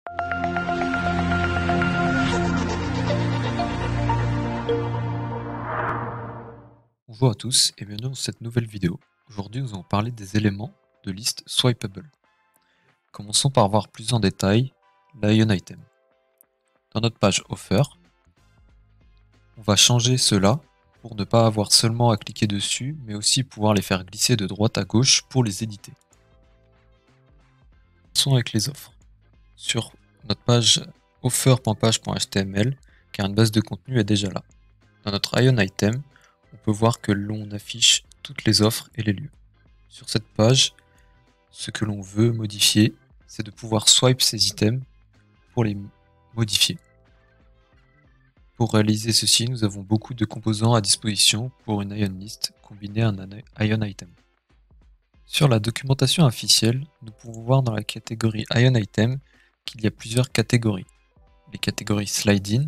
Bonjour à tous et bienvenue dans cette nouvelle vidéo. Aujourd'hui nous allons parler des éléments de liste swipeable. Commençons par voir plus en détail l'Ion Item. Dans notre page Offer, on va changer cela pour ne pas avoir seulement à cliquer dessus, mais aussi pouvoir les faire glisser de droite à gauche pour les éditer. Commençons avec les offres. Sur notre page offer.page.html, car une base de contenu est déjà là. Dans notre Ion Item, on peut voir que l'on affiche toutes les offres et les lieux. Sur cette page, ce que l'on veut modifier, c'est de pouvoir swipe ces items pour les modifier. Pour réaliser ceci, nous avons beaucoup de composants à disposition pour une Ion List combinée à un Ion Item. Sur la documentation officielle, nous pouvons voir dans la catégorie Ion Item qu'il y a plusieurs catégories. Les catégories Sliding,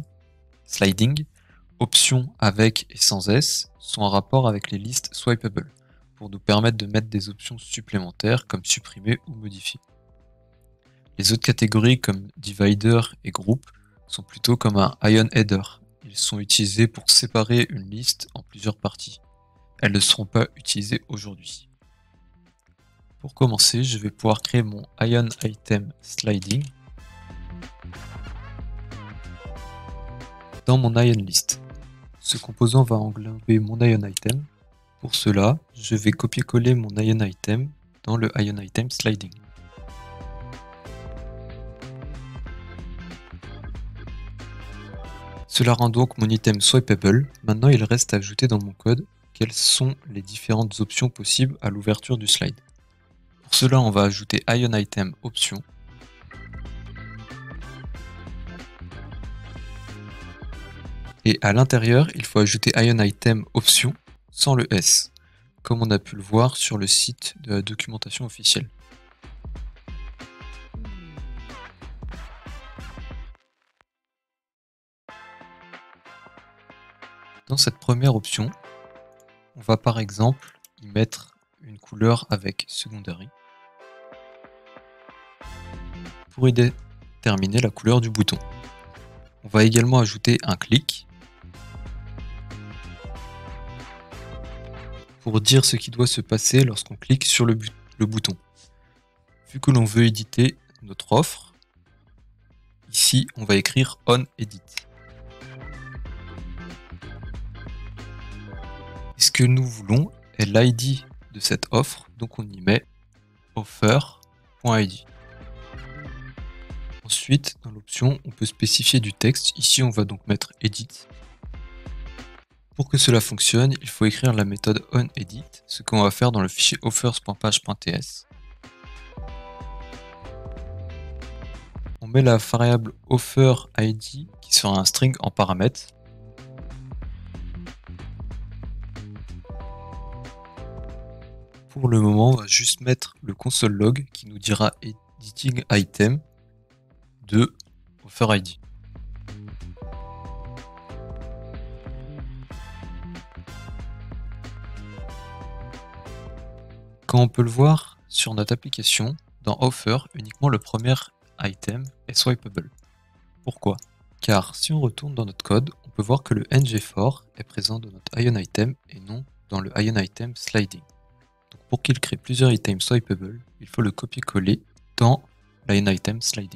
options avec et sans S sont en rapport avec les listes swipeable pour nous permettre de mettre des options supplémentaires comme supprimer ou modifier. Les autres catégories comme Divider et Group sont plutôt comme un Ion Header. Ils sont utilisés pour séparer une liste en plusieurs parties. Elles ne seront pas utilisées aujourd'hui. Pour commencer, je vais pouvoir créer mon Ion Item Sliding dans mon Ion List. Ce composant va englober mon Ion Item. Pour cela, je vais copier-coller mon Ion Item dans le Ion Item Sliding. Cela rend donc mon item swipeable. Maintenant, il reste à ajouter dans mon code quelles sont les différentes options possibles à l'ouverture du slide. Pour cela, on va ajouter Ion Item Option. Et à l'intérieur, il faut ajouter Ion Item Option sans le S, comme on a pu le voir sur le site de la documentation officielle. Dans cette première option, on va par exemple y mettre une couleur avec Secondary pour y déterminer la couleur du bouton. On va également ajouter un clic pour dire ce qui doit se passer lorsqu'on clique sur le bouton. Vu que l'on veut éditer notre offre, ici on va écrire On Edit. Et ce que nous voulons est l'ID de cette offre, donc on y met offer.id. Ensuite, dans l'option, on peut spécifier du texte. Ici, on va donc mettre edit. Pour que cela fonctionne, il faut écrire la méthode onEdit, ce qu'on va faire dans le fichier offers.page.ts. On met la variable offerID qui sera un string en paramètre. Pour le moment, on va juste mettre le console log qui nous dira editing item de offerID. Comme on peut le voir sur notre application, dans Offer, uniquement le premier item est swipeable. Pourquoi? Car si on retourne dans notre code, on peut voir que le ngFor est présent dans notre Ion Item et non dans le Ion Item Sliding. Donc pour qu'il crée plusieurs items swipeable, il faut le copier-coller dans l'Ion Item Sliding.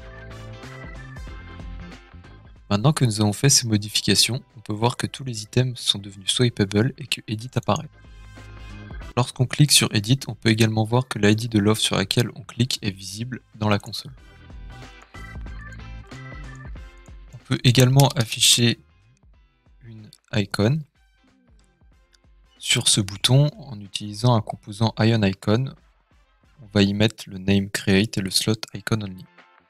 Maintenant que nous avons fait ces modifications, on peut voir que tous les items sont devenus swipeable et que Edit apparaît. Lorsqu'on clique sur Edit, on peut également voir que l'ID de l'offre sur laquelle on clique est visible dans la console. On peut également afficher une icône sur ce bouton en utilisant un composant Ion Icon. On va y mettre le name create et le slot icon only.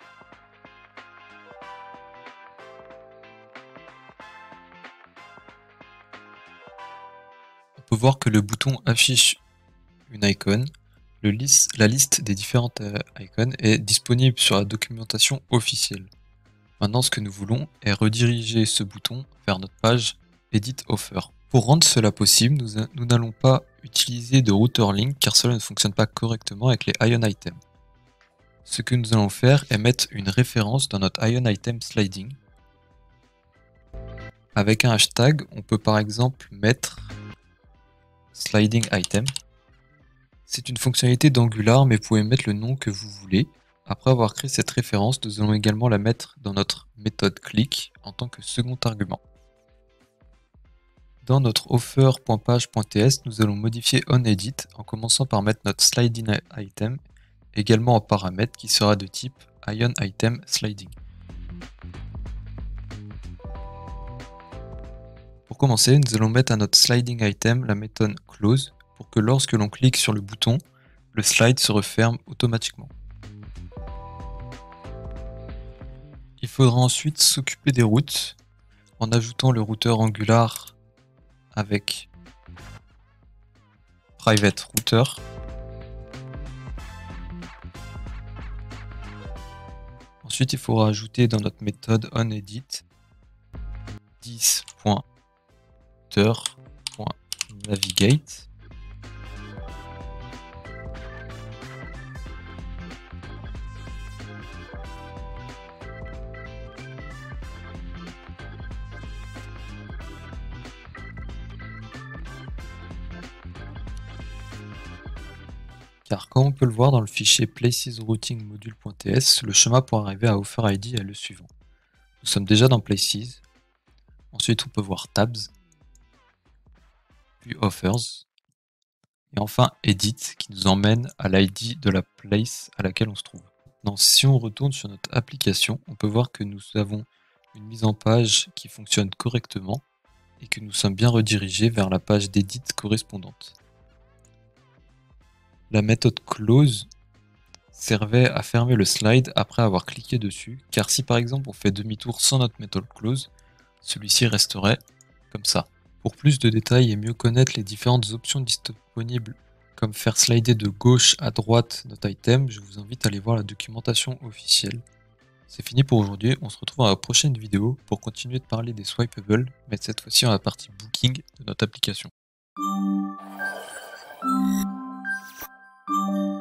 On peut voir que le bouton affiche une icône. La liste des différentes icônes est disponible sur la documentation officielle. Maintenant, ce que nous voulons est rediriger ce bouton vers notre page Edit Offer. Pour rendre cela possible, nous n'allons pas utiliser de router link car cela ne fonctionne pas correctement avec les Ion Items. ce que nous allons faire est mettre une référence dans notre Ion Item Sliding. Avec un hashtag, on peut par exemple mettre Sliding Item. C'est une fonctionnalité d'Angular, mais vous pouvez mettre le nom que vous voulez. Après avoir créé cette référence, nous allons également la mettre dans notre méthode click en tant que second argument. Dans notre offer.page.ts, nous allons modifier onEdit en commençant par mettre notre sliding item également en paramètre qui sera de type Ion Item Sliding. Pour commencer, nous allons mettre à notre sliding item la méthode close pour que lorsque l'on clique sur le bouton, le slide se referme automatiquement. Il faudra ensuite s'occuper des routes en ajoutant le routeur Angular avec private router. Ensuite, il faudra ajouter dans notre méthode onEdit 10.router.navigate. Car comme on peut le voir dans le fichier placesRoutingModule.ts, le chemin pour arriver à OfferID est le suivant. Nous sommes déjà dans Places, ensuite on peut voir Tabs, puis Offers, et enfin Edit qui nous emmène à l'ID de la place à laquelle on se trouve. Maintenant, si on retourne sur notre application, on peut voir que nous avons une mise en page qui fonctionne correctement et que nous sommes bien redirigés vers la page d'Edit correspondante. La méthode close servait à fermer le slide après avoir cliqué dessus, car si par exemple on fait demi-tour sans notre méthode close, celui-ci resterait comme ça. Pour plus de détails et mieux connaître les différentes options disponibles, comme faire slider de gauche à droite notre item, je vous invite à aller voir la documentation officielle. C'est fini pour aujourd'hui, on se retrouve dans la prochaine vidéo pour continuer de parler des swipables, mais cette fois-ci dans la partie booking de notre application.